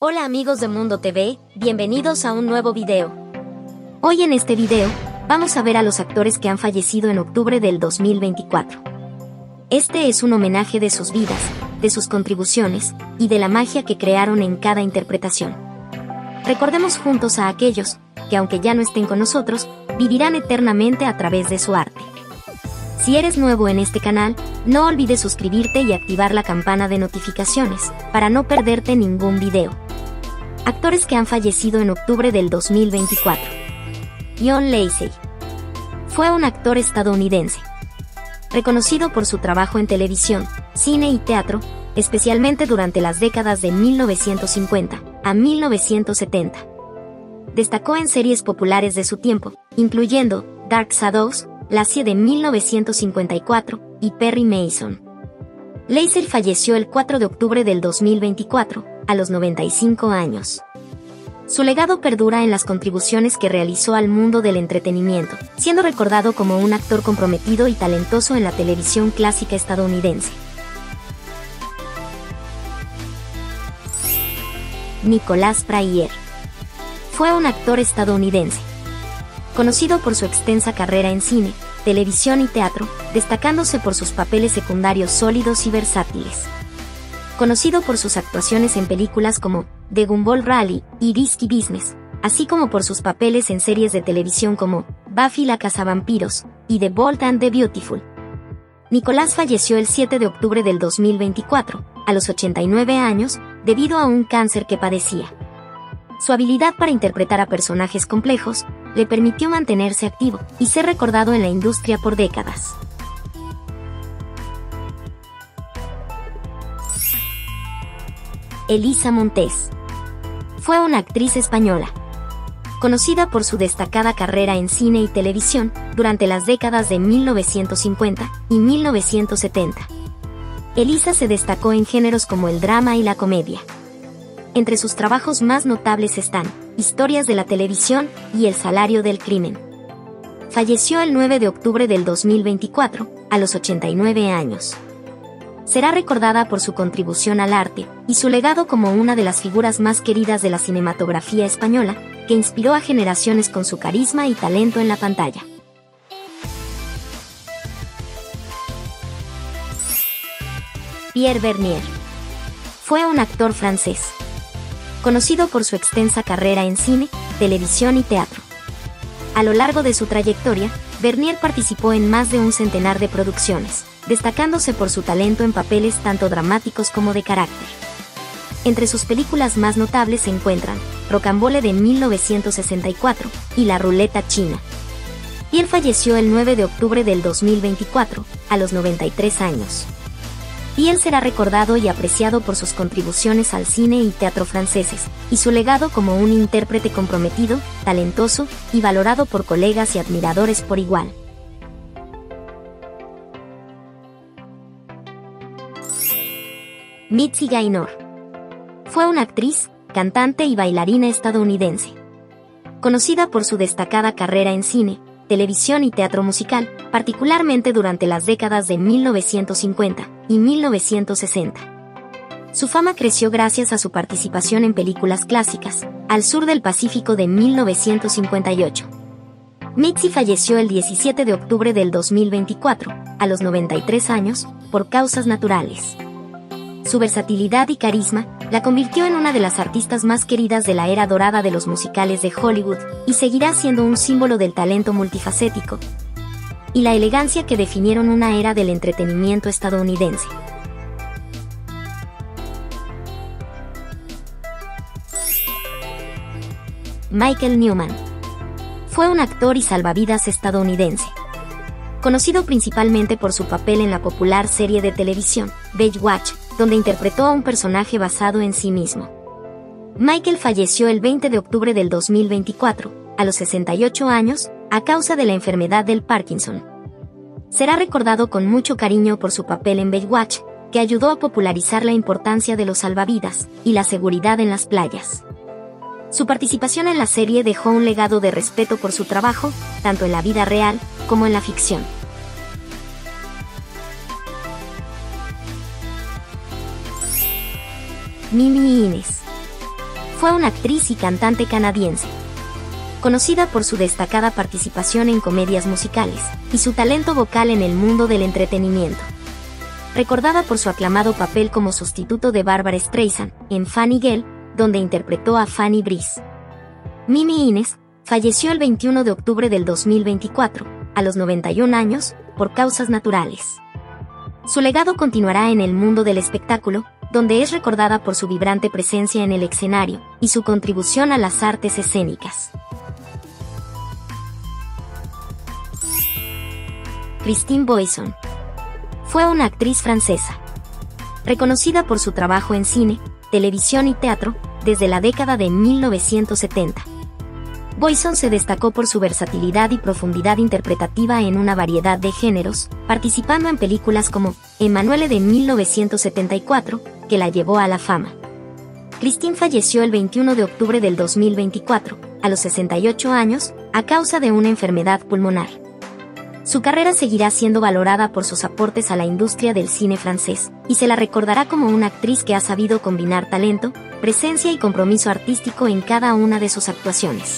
Hola amigos de Mundo TV, bienvenidos a un nuevo video. Hoy en este video, vamos a ver a los actores que han fallecido en octubre del 2024. Este es un homenaje de sus vidas, de sus contribuciones, y de la magia que crearon en cada interpretación. Recordemos juntos a aquellos, que aunque ya no estén con nosotros, vivirán eternamente a través de su arte. Si eres nuevo en este canal, no olvides suscribirte y activar la campana de notificaciones, para no perderte ningún video. Actores que han fallecido en octubre del 2024. John Lacey. Fue un actor estadounidense. Reconocido por su trabajo en televisión, cine y teatro, especialmente durante las décadas de 1950 a 1970. Destacó en series populares de su tiempo, incluyendo Dark Shadows, Lassie de 1954, y Perry Mason. Lacey falleció el 4 de octubre del 2024, a los 95 años. Su legado perdura en las contribuciones que realizó al mundo del entretenimiento, siendo recordado como un actor comprometido y talentoso en la televisión clásica estadounidense. Nicolas Prairie. Fue un actor estadounidense. Conocido por su extensa carrera en cine, televisión y teatro, destacándose por sus papeles secundarios sólidos y versátiles. Conocido por sus actuaciones en películas como The Gumball Rally y Risky Business, así como por sus papeles en series de televisión como Buffy la cazavampiros y The Bold and the Beautiful. Nicolas falleció el 7 de octubre del 2024, a los 89 años, debido a un cáncer que padecía. Su habilidad para interpretar a personajes complejos le permitió mantenerse activo y ser recordado en la industria por décadas. Elisa Montes. Fue una actriz española. Conocida por su destacada carrera en cine y televisión durante las décadas de 1950 y 1970. Elisa se destacó en géneros como el drama y la comedia. Entre sus trabajos más notables están Historias de la televisión y El salario del crimen. Falleció el 9 de octubre del 2024, a los 89 años. Será recordada por su contribución al arte y su legado como una de las figuras más queridas de la cinematografía española, que inspiró a generaciones con su carisma y talento en la pantalla. Pierre Bernier. Fue un actor francés. Conocido por su extensa carrera en cine, televisión y teatro. A lo largo de su trayectoria, Bernier participó en más de un centenar de producciones, destacándose por su talento en papeles tanto dramáticos como de carácter. Entre sus películas más notables se encuentran Rocambole de 1964 y La ruleta china. Y él falleció el 9 de octubre del 2024, a los 93 años. Y él será recordado y apreciado por sus contribuciones al cine y teatro franceses, y su legado como un intérprete comprometido, talentoso, y valorado por colegas y admiradores por igual. Mitzi Gaynor. Fue una actriz, cantante y bailarina estadounidense. Conocida por su destacada carrera en cine, televisión y teatro musical, particularmente durante las décadas de 1950 y 1960. Su fama creció gracias a su participación en películas clásicas, Al sur del Pacífico de 1958. Mitzi falleció el 17 de octubre del 2024, a los 93 años, por causas naturales. Su versatilidad y carisma la convirtió en una de las artistas más queridas de la era dorada de los musicales de Hollywood, y seguirá siendo un símbolo del talento multifacético y la elegancia que definieron una era del entretenimiento estadounidense. Michael Newman. Fue un actor y salvavidas estadounidense. Conocido principalmente por su papel en la popular serie de televisión, Baywatch, donde interpretó a un personaje basado en sí mismo. Michael falleció el 20 de octubre del 2024, a los 68 años, a causa de la enfermedad del Parkinson. Será recordado con mucho cariño por su papel en Baywatch, que ayudó a popularizar la importancia de los salvavidas y la seguridad en las playas. Su participación en la serie dejó un legado de respeto por su trabajo, tanto en la vida real como en la ficción. Mimi Inés. Fue una actriz y cantante canadiense, conocida por su destacada participación en comedias musicales y su talento vocal en el mundo del entretenimiento. Recordada por su aclamado papel como sustituto de Barbra Streisand en Funny Girl, donde interpretó a Fanny Brice. Mimi Inez falleció el 21 de octubre del 2024, a los 91 años, por causas naturales. Su legado continuará en el mundo del espectáculo, donde es recordada por su vibrante presencia en el escenario y su contribución a las artes escénicas. Christine Boisson fue una actriz francesa, reconocida por su trabajo en cine, televisión y teatro, desde la década de 1970. Boisson se destacó por su versatilidad y profundidad interpretativa en una variedad de géneros, participando en películas como Emmanuelle de 1974, que la llevó a la fama. Christine falleció el 21 de octubre del 2024, a los 68 años, a causa de una enfermedad pulmonar. Su carrera seguirá siendo valorada por sus aportes a la industria del cine francés, y se la recordará como una actriz que ha sabido combinar talento, presencia y compromiso artístico en cada una de sus actuaciones.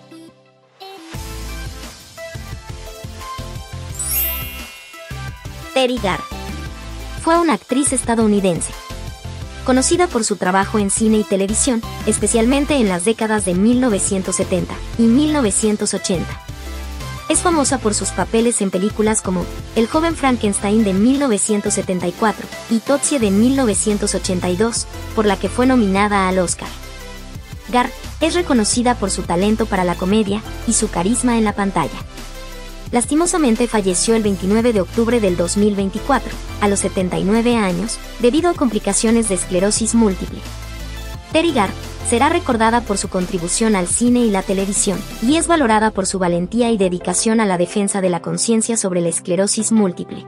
Teri Garr fue una actriz estadounidense, conocida por su trabajo en cine y televisión, especialmente en las décadas de 1970 y 1980. Es famosa por sus papeles en películas como El joven Frankenstein de 1974 y Tootsie de 1982, por la que fue nominada al Oscar. Garr es reconocida por su talento para la comedia y su carisma en la pantalla. Lastimosamente falleció el 29 de octubre del 2024, a los 79 años, debido a complicaciones de esclerosis múltiple. Teri Garr será recordada por su contribución al cine y la televisión, y es valorada por su valentía y dedicación a la defensa de la conciencia sobre la esclerosis múltiple.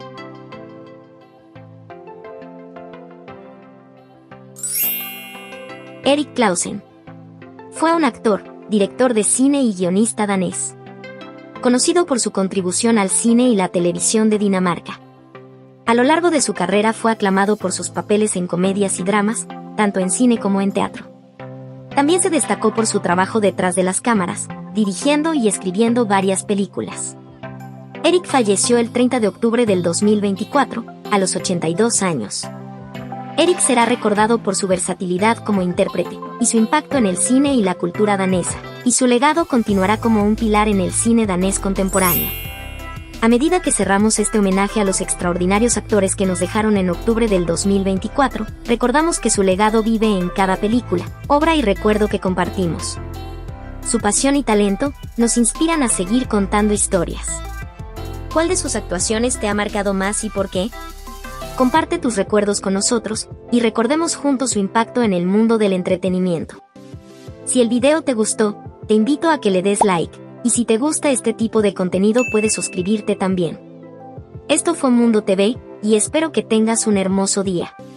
Erik Clausen fue un actor, director de cine y guionista danés, conocido por su contribución al cine y la televisión de Dinamarca. A lo largo de su carrera fue aclamado por sus papeles en comedias y dramas, tanto en cine como en teatro. También se destacó por su trabajo detrás de las cámaras, dirigiendo y escribiendo varias películas. Erik falleció el 30 de octubre del 2024, a los 82 años. Erik será recordado por su versatilidad como intérprete, y su impacto en el cine y la cultura danesa, y su legado continuará como un pilar en el cine danés contemporáneo. A medida que cerramos este homenaje a los extraordinarios actores que nos dejaron en octubre del 2024, recordamos que su legado vive en cada película, obra y recuerdo que compartimos. Su pasión y talento nos inspiran a seguir contando historias. ¿Cuál de sus actuaciones te ha marcado más y por qué? Comparte tus recuerdos con nosotros, y recordemos juntos su impacto en el mundo del entretenimiento. Si el video te gustó, te invito a que le des like. Y si te gusta este tipo de contenido puedes suscribirte también. Esto fue Mundo TV, y espero que tengas un hermoso día.